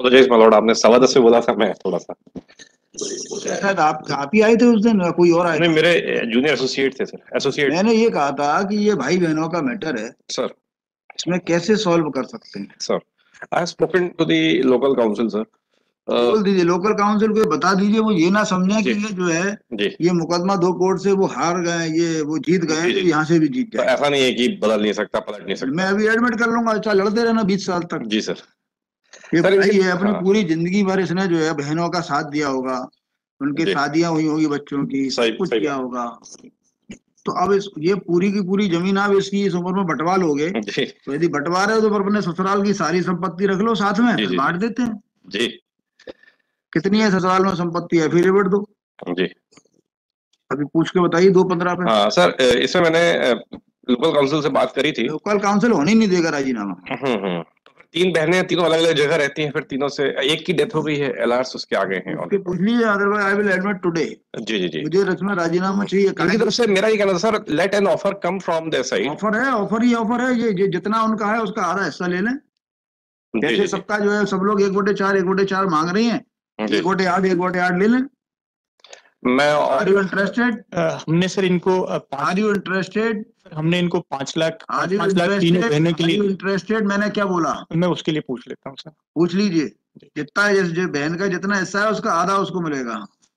Apologise my Lord, आपने 10:15 पे बोला था, मैं थोड़ा सा शायद आप ही आए थे उस दिन, कोई और आए नहीं, थे? मेरे जूनियर एसोसिएट थे सर, एसोसिएट। मैंने ये कहा था कि ये भाई बहनों का मैटर है सर इसमें कैसे सॉल्व कर सकते हैं। Sir I have spoken to the local council sir. बोल दीजिए लोकल काउंसिल को, बता दीजिए वो ये ना समझे कि जी ये जो है जी ये मुकदमा 2 कोर्ट से वो हार गए, ये वो जीत गए, जी तो जी। यहाँ से भी जीत तो जाए। ऐसा नहीं है कि बदल नहीं सकता, पलट नहीं मैं सकता। अभी एडमिट कर लूंगा, अच्छा लड़ते रहना 20 साल तक। जी सर। ये सर भाई इनके है अपनी हाँ पूरी जिंदगी भर इसने जो है बहनों का साथ दिया होगा, उनकी जी, शादियां हुई होगी बच्चों की, सब सही कुछ सही किया होगा। तो अब ये पूरी की पूरी जमीन आप इसकी इस उम्र में बंटवा लोगे, बात जी तो यदि बंटवा रहे हो तो फिर अपने ससुराल की सारी संपत्ति रख लो साथ में, जी फिर जी जी बांट देते हैं। जी कितनी है ससुराल में संपत्ति, एफिडेविट दो, जी। अभी पूछ के बताइए 2-15 पे। हाँ सर, इसमें मैंने लोकल काउंसिल से बात करी थी। लोकल काउंसिल होने ही नहीं देगा राजीनामा। तो फिर 3 बहनें, तीनों अलग अलग जगह रहती हैं, फिर तीनों से एक की डेथ हो गई है, एलआरस उसके आगे हैं उसके ऑलरेडी। पूछ लीजिए, otherwise I will admit today. जी जी जी। मुझे इसमें राजीनामा चाहिए। इनकी तरफ से मेरा ये कहना था sir, let an offer come from there side. Offer है, ऑफर ही ऑफर है, ये जितना उनका है उसका आधा हिस्सा ले लें। जी जैसे जी जी सबका जो है सब लोग 1/4 1/4 मांग रही हैं, जी। 1/8 1/8 ले लें। मैं आर यू इंटरेस्टेड? हमने सर इनको आर यू इंटरेस्टेड? हमने इनको 5 लाख आर यू 5 लाख तीनों बहनों के लिए। इंटरेस्टेड? मैंने क्या बोला? मैं उसके लिए पूछ लेता हूँ सर। पूछ लीजिए। जितना जो बहन का जितना हिस्सा है उसका आधा उसको मिलेगा।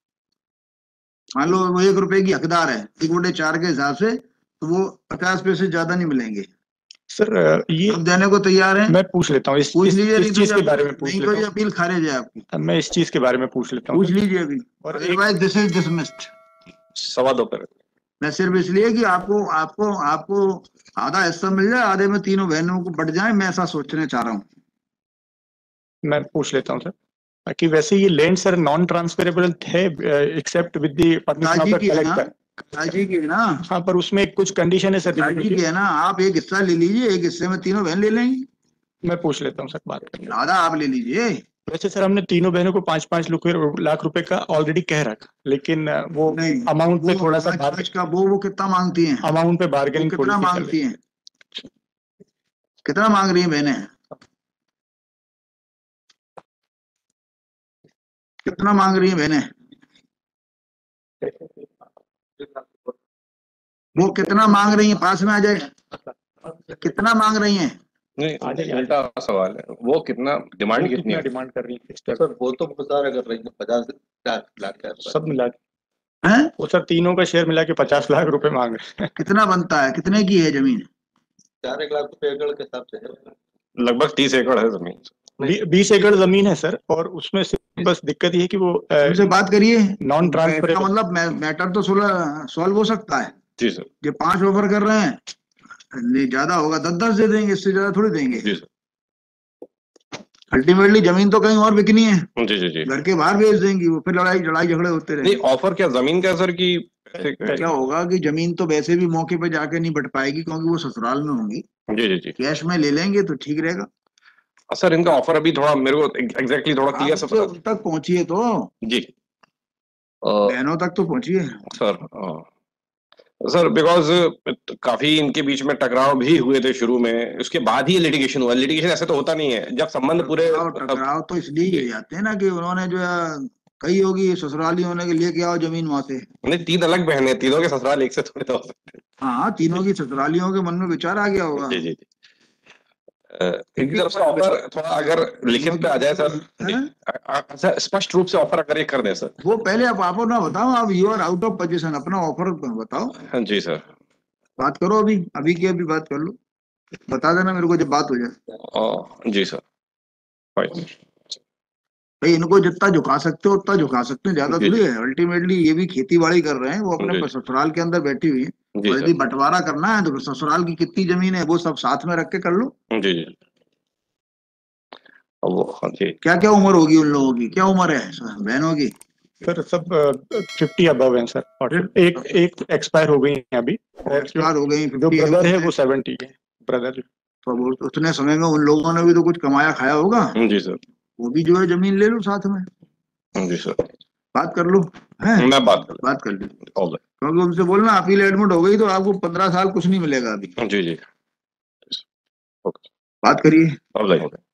मान लो वो 1 रुपए की हकदार है, 1/4 के हिसाब से, तो वो 50 पैसे ज्यादा नहीं मिलेंगे। सर ये आप देने को तैयार हैं? मैं पूछ लेता हूँ पूछ लीजिए, इस चीज के बारे में पूछ नहीं तो लेता ये हूँ। अपील खारिज है आपकी। मैं इस चीज के बारे में पूछ लेता हूँ पूछ लीजिए अभी, और अदरवाइज दिस इज डिसमिस्ड। 2:15 पे। मैं सिर्फ इसलिए कि आपको आपको आपको आधा हिस्सा मिल जाए, आधे में तीनों बहनों को बट जाए, मैं ऐसा सोचने चाह रहा हूँ। मैं पूछ लेता हूँ सर। बाकी वैसे ये लैंड सर नॉन ट्रांसफरेबल है except with the permission of the collector. राजी की है ना? हाँ, पर उसमें कुछ कंडीशन है सर। राजी की है ना? आप एक हिस्सा ले लीजिए, एक हिस्से में तीनों बहन ले लेंगी। मैं पूछ लेता हूँ सर, बात कर लेता हूँ। आधा आप ले लीजिए। वैसे सर हमने तीनों बहनों को 5-5 लाख रुपए का ऑलरेडी कह रखा, लेकिन वो नहीं, अमाउंट पे थोड़ा सा पाँच का वो कितना मांगती हैं? अमाउंट पे वो बार्गेनिंग कितना मांगती हैं? कितना मांग रही हैं बहनें? कितना मांग रही हैं बहनें? वो कितना मांग रही हैं? पास में आ जाए। कितना मांग रही हैं? नहीं, उल्टा सवाल है, वो कितना डिमांड कितनी है? डिमांड कर रही है सर वो तो बहुत सारा कर रही है, 50 लाख का सब मिला के। हैं? वो सर तीनों का शेयर मिला के 50 लाख रुपए मांग रहे हैं। कितना बनता है? कितने की है जमीन? 4 लाख रुपए एकड़ के हिसाब से है। लगभग 30 एकड़ है जमीन। 20 एकड़ जमीन है सर, और उसमें से बस दिक्कत ये है कि वो उनसे बात करिए। नॉन ट्रांसफरेबल, मतलब मैटर तो सॉल्व हो सकता है। जी सर। ये 5 ऑफर कर रहे हैं, नहीं ज्यादा होगा 10-10 दे देंगे, इससे ज्यादा थोड़ी देंगे। जी सर। अल्टीमेटली जमीन तो कहीं और बिकनी है, जी जी जी। घर के बाहर बेच देंगी वो, फिर लड़ाई झगड़े होते नहीं, रहेंगे। ऑफर क्या जमीन का सर की क्या होगा कि जमीन तो वैसे भी मौके पे जाके नहीं बट पाएगी, क्योंकि वो ससुराल में होंगी। जी जी जी। कैश में ले लेंगे तो ठीक रहेगा। सर इनका ऑफर अभी थोड़ा मेरे को एग्जैक्टली थोड़ा क्लियर से आप तक पहुंचिए तो, जी बहनों तक तो पहुंचिए सर। सर बिकॉज काफी इनके बीच में टकराव भी हुए थे शुरू में, उसके बाद ही लिटिगेशन हुआ। लिटिगेशन ऐसे तो होता नहीं है जब संबंध पूरे टकराव तो इसलिए ही हो जाते हैं ना कि उन्होंने जो है कही होगी ससुराली होने के लिए कि आओ जमीन वहां से। नहीं, 3 अलग बहनें, तीनों के ससुराल एक से थोड़े तो हो सकते। हाँ, तीनों की ससुरालियों के मन में विचार आ गया होगा। जी जी जी। इनकी तरफ से ऑफर थोड़ा अगर लिखित पे आ जाए सर, स्पष्ट रूप से ऑफर अगर ये कर दें सर। वो पहले आप ना बताओ, आप you are out of position, अपना ऑफर बताओ। हाँ जी सर। बात करो अभी अभी की अभी बात कर लो, बता देना मेरे को जब बात हो जाए। जी सर। फाइन। भाई इनको जितना झुका सकते हो उतना झुका सकते हैं, ज्यादा जी, थोड़ी जी। है। अल्टीमेटली ये भी खेती बाड़ी कर रहे हैं, वो अपने जी। ससुराल के अंदर बैठी हुई है। जी और यदि सर। बंटवारा करना है तो ससुराल की कितनी जमीन है वो सब साथ में रख के कर लो। जी जी। वो हाँ जी। क्या क्या उम्र होगी उन लोगों की? क्या उम्र है बहनों की? सर सब 50 अबव हैं सर, और एक एक्सपायर हो गई है अभी, और एक्सपायर हो गई। जो ब्रदर है वो 70 है ब्रदर। तो उतने समय में उन लोगों ने भी तो कुछ कमाया खाया होगा। जी सर। वो भी जो है जमीन ले लो साथ में, जी सर। बात कर लो। है मैं बात कर ली, कर क्योंकि उनसे बोलना अपील एडमिट हो गई तो आपको 15 साल कुछ नहीं मिलेगा अभी। जी जी। बात करिए।